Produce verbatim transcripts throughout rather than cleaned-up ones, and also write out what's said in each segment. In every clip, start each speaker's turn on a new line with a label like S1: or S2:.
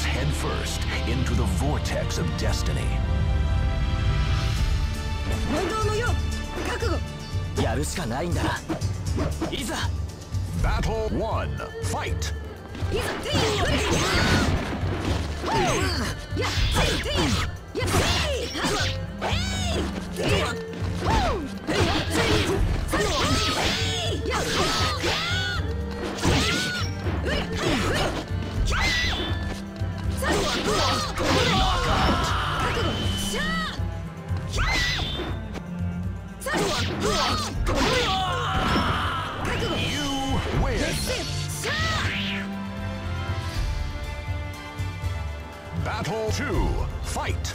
S1: falls headfirst into the vortex of destiny.
S2: 本当のよ、覚悟。
S3: やるしかないんだ。いざ。
S1: Battle one, fight.
S2: いざ、ていよ。や、てい、てい。や、てい。えい。てい。おう。てい。さて、えい。や、うりゃ、はい、うりゃ。さて、覚悟。しゃー。さて、
S1: You win. Battle two, fight.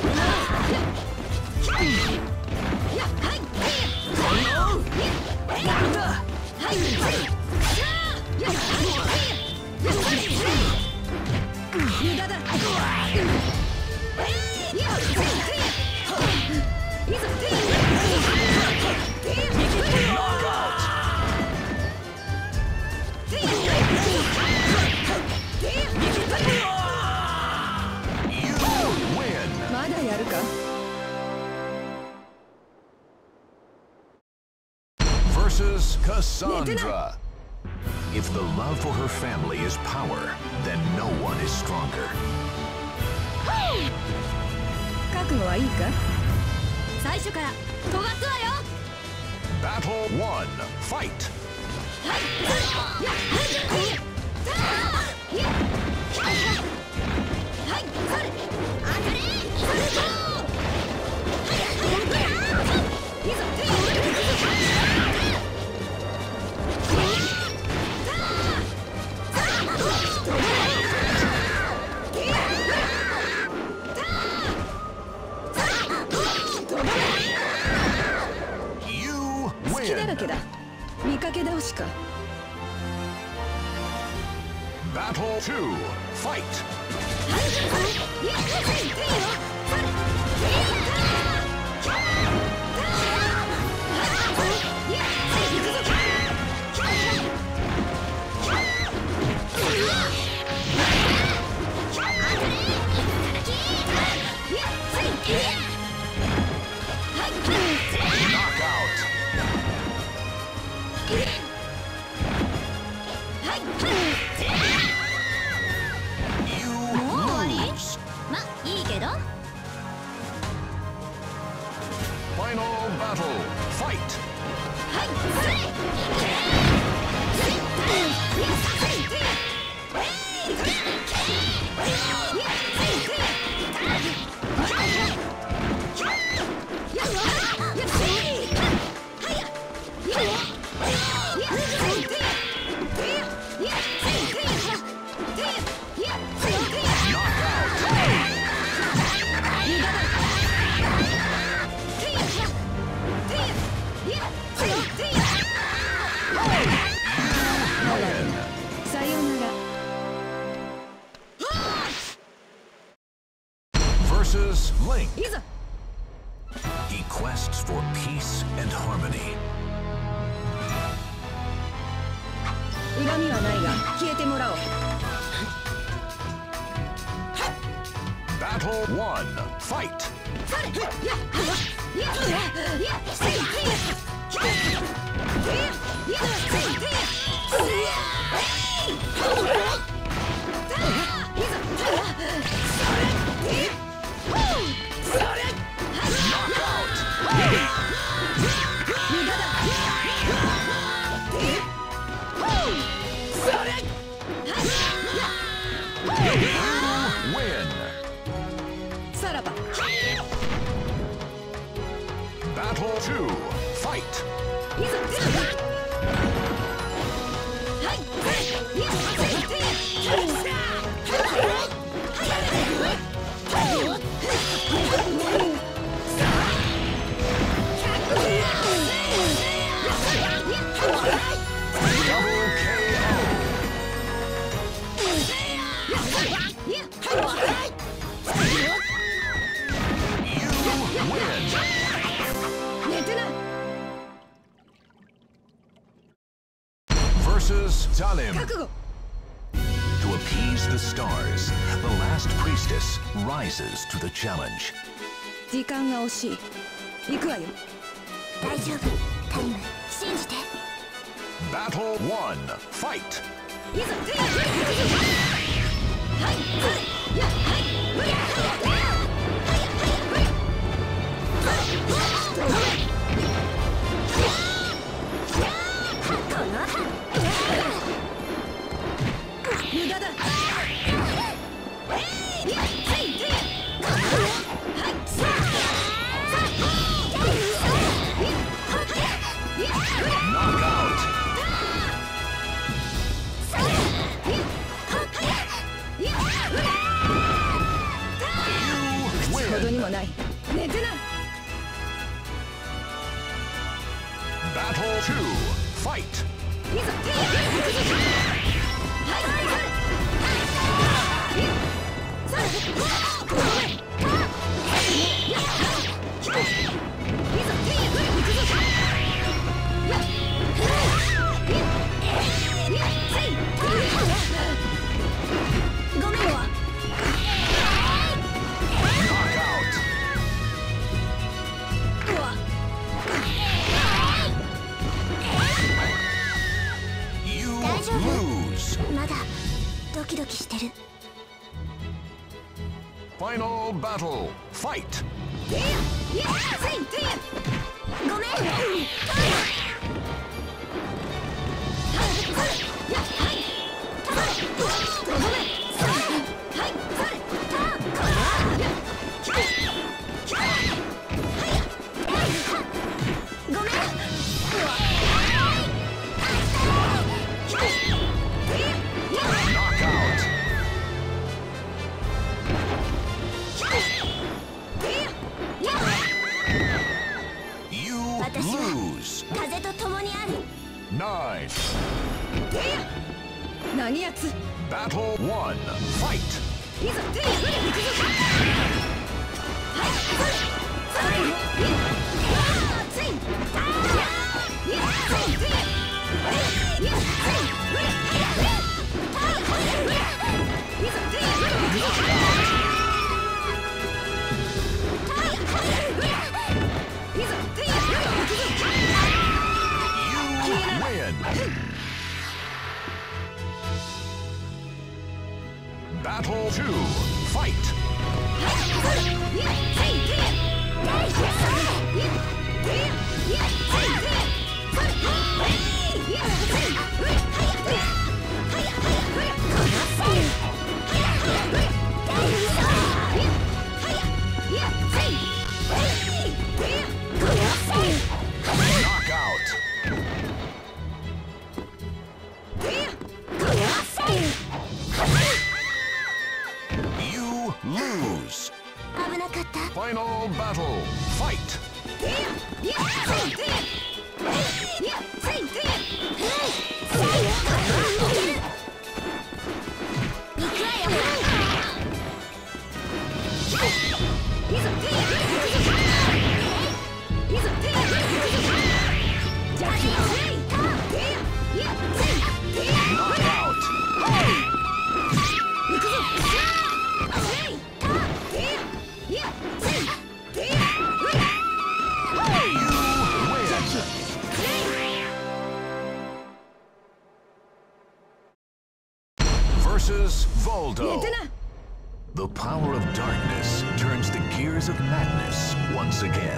S1: Versus Cassandra. If the love for her family is power, then no one is stronger.
S2: 覚悟はいいか？最初から飛ばすわよ。
S1: Battle one, fight.
S2: はい。や、はい。はい。はい。それ。当たれ。それと。はい。はい。いざ。手を。好きだらけだ。見かけ倒しか。
S1: Battle two, fight.
S2: はい。いや、はい。手よ。それ。
S1: Final battle, fight.
S2: はい。
S1: Versus Link. He quests for peace and harmony.
S2: 恨みはないが消えてもらおう。
S1: Battle one, fight.
S2: さらば。
S1: Battle two, fight.
S2: 寝てな。
S1: Versus Talim.
S2: 覚悟。
S1: To appease Seize the stars. The last priestess rises to the challenge.
S2: 時間が惜しい。行くわよ。
S4: 大丈夫。タイム信じて。
S1: Battle one. Fight.
S2: いざ手を振る。はい、はい、や、はい、無理、はい、はい、無駄だ。ほどにもない。寝てな。
S1: Battle two. Fight.
S2: いざ手を振る。はい、はい。
S4: まだドキドキしてる。
S1: Final battle. Fight.
S4: ごめん。風と共にある。
S1: Nine.
S2: 何やつ。
S1: Battle one. Fight.
S2: いざ手を振る。はい
S1: Battle two. Fight.
S4: 危なかった。
S1: Final battle. Fight. versus Voldo. The power of darkness turns the gears of madness once again.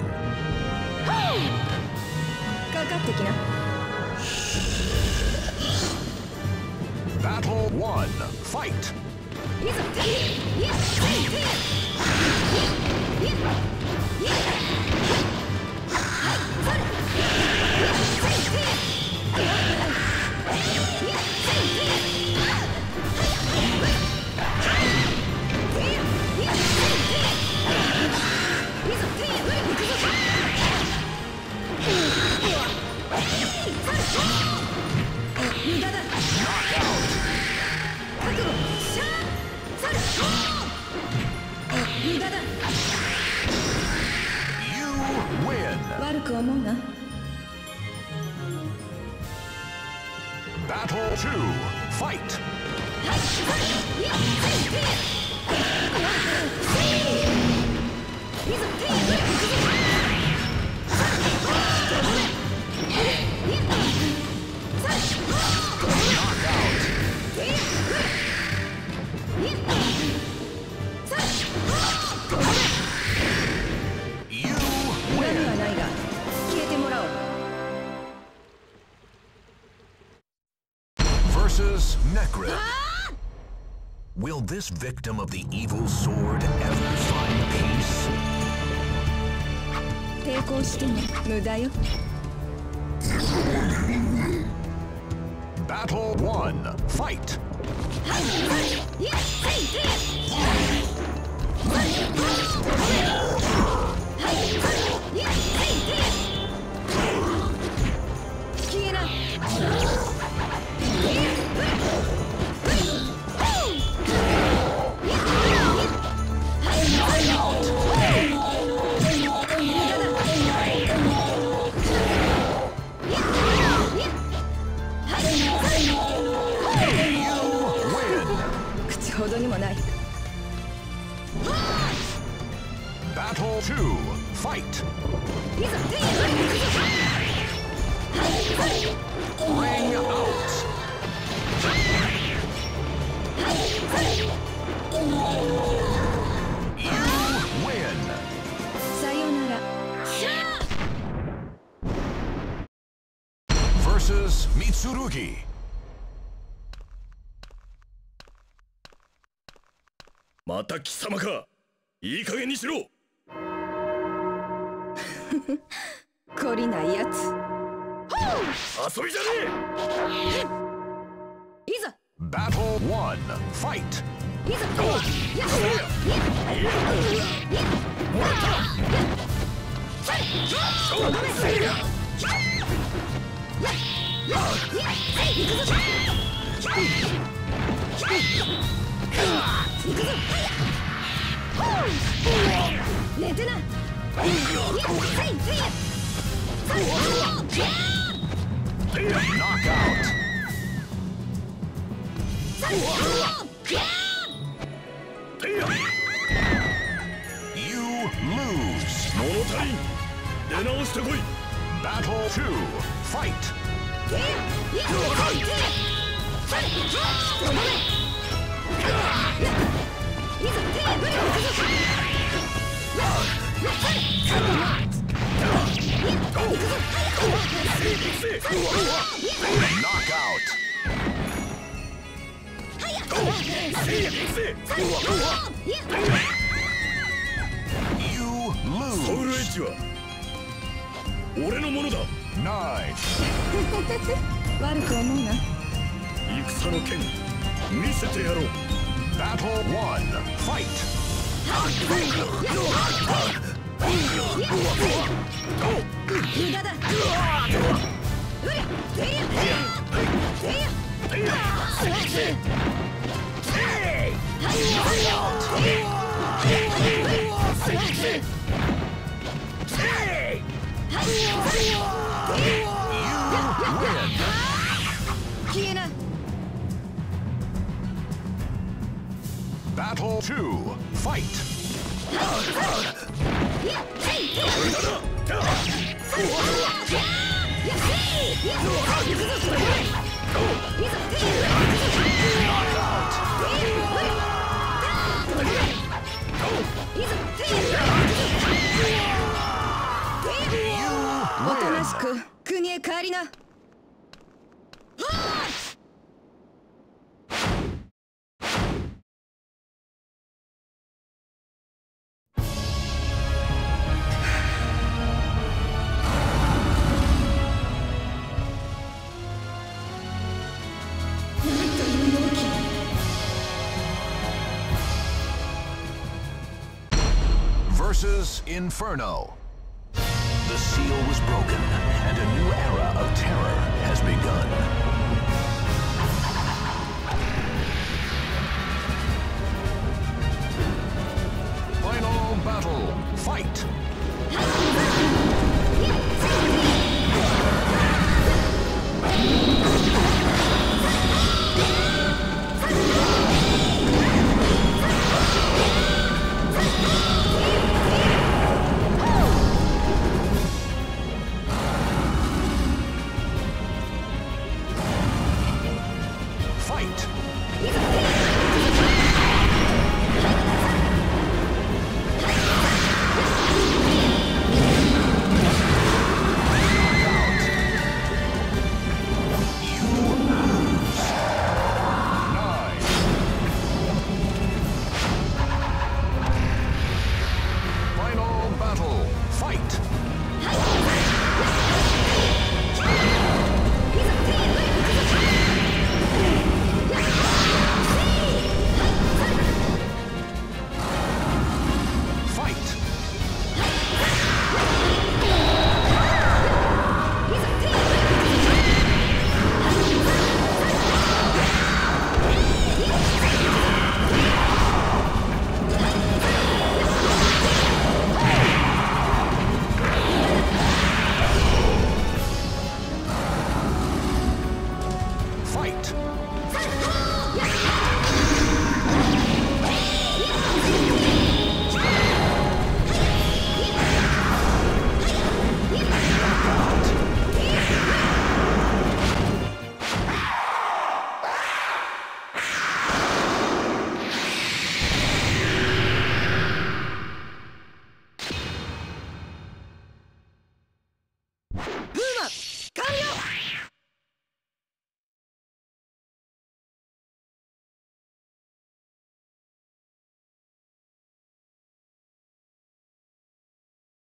S2: かかってきな。
S1: Battle one. Fight.
S2: いざ手いや無駄だ。覚悟シャーサル無駄だ。
S1: You win.
S2: 悪く思うな。
S1: Battle two. Fight.
S2: はい
S1: Versus Necrid. Will this victim of the evil sword ever find peace?
S2: 抵抗しても無駄よ。
S1: Battle one. Fight. Battle two. Fight. Ring out. You win.
S2: Sayonara.
S1: Versus Mitsurugi.
S5: また貴様か。いい加減にしろ。
S2: 懲りないやつ。
S5: 遊びじゃね
S2: え。いざ。
S1: Battle one. Fight.
S2: いざ。寝てな。
S1: Knockout. You lose.
S5: 物足りん。出直してこい。
S1: Battle two. Fight. Knockout. You
S5: ソウルエ
S1: lose.
S5: ッジは俺のものだ。
S1: Nine.
S2: 悪く思うな。
S5: 戦の剣見せてやろう。
S1: Battle one. Fight.
S2: 無駄だ。消えな。
S1: Battle two. Fight. You
S2: おとな
S1: win.
S2: しく国へ帰りな。
S1: Versus Inferno. The seal was broken, and a new era of terror has begun. Final battle. Fight.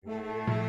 S2: う